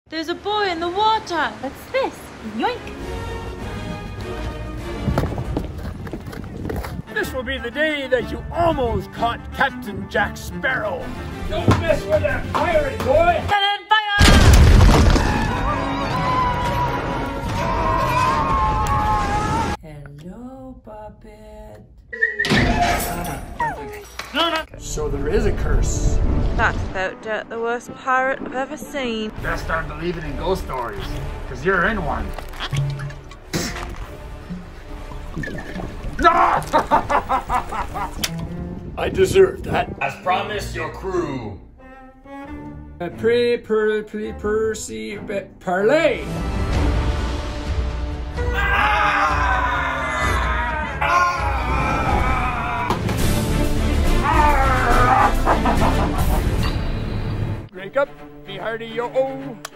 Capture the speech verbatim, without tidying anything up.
There's a boy in the water. What's this? Yoink. This will be the day that you almost caught Captain Jack Sparrow. Don't mess with that pirate, boy! Cannon fire! Hello, puppet. No, no. So there is a curse. That's without doubt the worst pirate I've ever seen. Best start believing in ghost stories, because you're in one. No! I deserve that. As promised, your crew. Uh, pre, per, pre, percy, parlay. Break up, be hardy, yo-oh.